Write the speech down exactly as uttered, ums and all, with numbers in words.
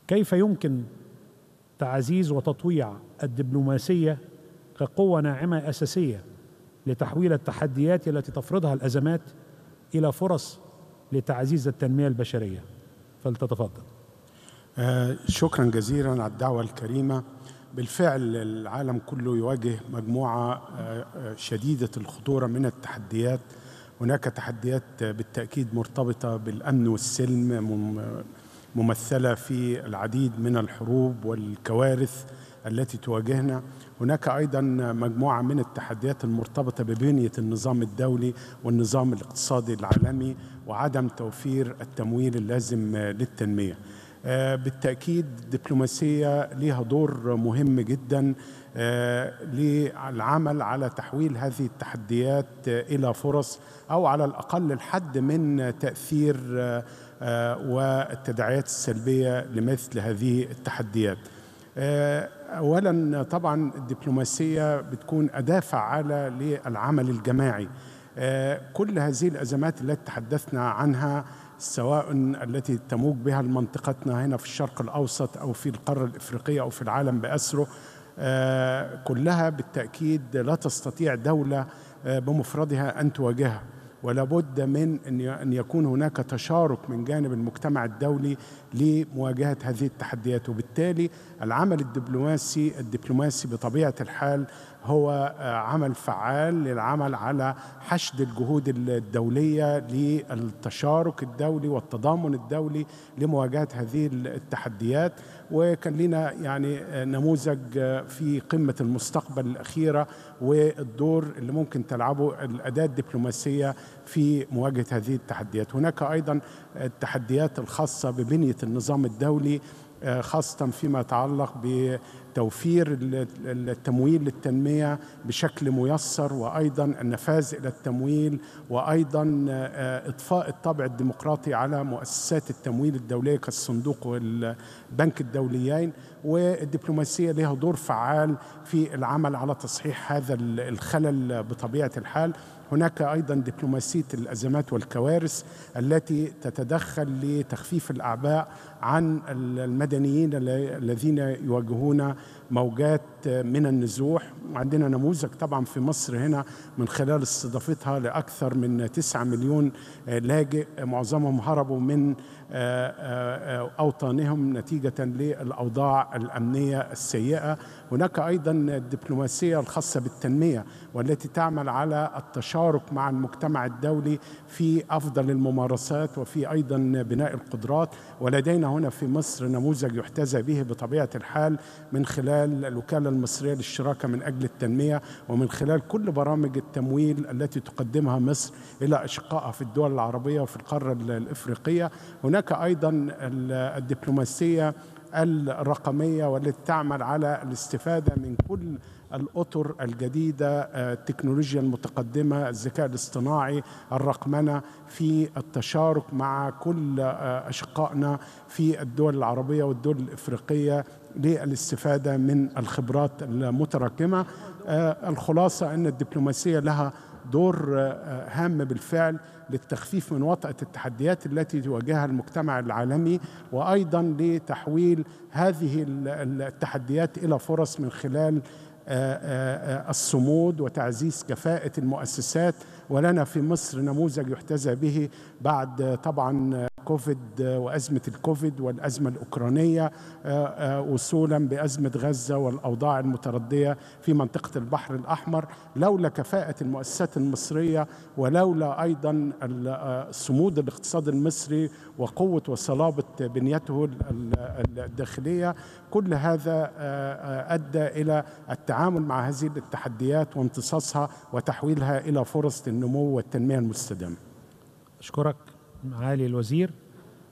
كيف يمكن تعزيز وتطويع الدبلوماسية كقوة ناعمة أساسية لتحويل التحديات التي تفرضها الأزمات إلى فرص لتعزيز التنمية البشرية؟ فلتتفضل. آه شكرا جزيلا على الدعوة الكريمة. بالفعل العالم كله يواجه مجموعة آه شديدة الخطورة من التحديات. هناك تحديات بالتأكيد مرتبطة بالأمن والسلم، ممثلة في العديد من الحروب والكوارث التي تواجهنا. هناك أيضا مجموعة من التحديات المرتبطة ببنية النظام الدولي والنظام الاقتصادي العالمي وعدم توفير التمويل اللازم للتنمية. بالتأكيد الدبلوماسية لها دور مهم جدا للعمل على تحويل هذه التحديات إلى فرص، أو على الأقل الحد من تأثير والتداعيات السلبية لمثل هذه التحديات. أولا طبعا الدبلوماسية بتكون أداة فعالة للعمل الجماعي. كل هذه الأزمات التي تحدثنا عنها، سواء التي تموج بها منطقتنا هنا في الشرق الأوسط أو في القارة الإفريقية أو في العالم بأسره، كلها بالتأكيد لا تستطيع دولة بمفردها أن تواجهها، ولا بد من أن يكون هناك تشارك من جانب المجتمع الدولي لمواجهة هذه التحديات. وبالتالي العمل الدبلوماسي الدبلوماسي بطبيعة الحال هو عمل فعال للعمل على حشد الجهود الدولية للتشارك الدولي والتضامن الدولي لمواجهة هذه التحديات. وكان لنا يعني نموذج في قمة المستقبل الأخيرة والدور اللي ممكن تلعبه الأداة الدبلوماسية في مواجهة هذه التحديات. هناك أيضا التحديات الخاصة ببنية النظام الدولي، خاصة فيما يتعلق بتوفير التمويل للتنمية بشكل ميسر، وأيضا النفاذ إلى التمويل، وأيضا إضفاء الطابع الديمقراطي على مؤسسات التمويل الدولية كالصندوق والبنك الدوليين. والدبلوماسية لها دور فعال في العمل على تصحيح هذا الخلل بطبيعة الحال. هناك أيضا دبلوماسية الأزمات والكوارث التي تتدخل لتخفيف الأعباء عن المدنيين الذين يواجهون موجات من النزوح. عندنا نموذج طبعا في مصر هنا من خلال استضافتها لأكثر من تسعة مليون لاجئ، معظمهم هربوا من أوطانهم نتيجة للأوضاع الأمنية السيئة. هناك أيضا الدبلوماسية الخاصة بالتنمية والتي تعمل على التشارك مع المجتمع الدولي في أفضل الممارسات وفي أيضا بناء القدرات. ولدينا هنا في مصر نموذج يحتذى به بطبيعة الحال من خلال الوكالة المصرية للشراكة من أجل التنمية، ومن خلال كل برامج التمويل التي تقدمها مصر إلى أشقائها في الدول العربية وفي القارة الإفريقية. هناك أيضا الدبلوماسية الرقمية والتي تعمل على الاستفادة من كل الأطر الجديدة، التكنولوجيا المتقدمة، الذكاء الاصطناعي، الرقمنة، في التشارك مع كل أشقائنا في الدول العربية والدول الإفريقية للاستفادة من الخبرات المتراكمة. الخلاصة أن الدبلوماسية لها دور هام بالفعل للتخفيف من وطأة التحديات التي تواجهها المجتمع العالمي، وأيضا لتحويل هذه التحديات إلى فرص من خلال الصمود وتعزيز كفاءة المؤسسات. ولنا في مصر نموذج يحتذى به بعد طبعا كوفيد وأزمة الكوفيد والأزمة الأوكرانية، وصولا بأزمة غزة والأوضاع المتردية في منطقة البحر الأحمر. لولا كفاءة المؤسسات المصرية ولولا أيضا الصمود الاقتصادي المصري وقوة وصلابة بنيته الداخلية، كل هذا أدى إلى التعامل مع هذه التحديات وامتصاصها وتحويلها إلى فرص للنمو والتنمية المستدامة. أشكرك معالي الوزير.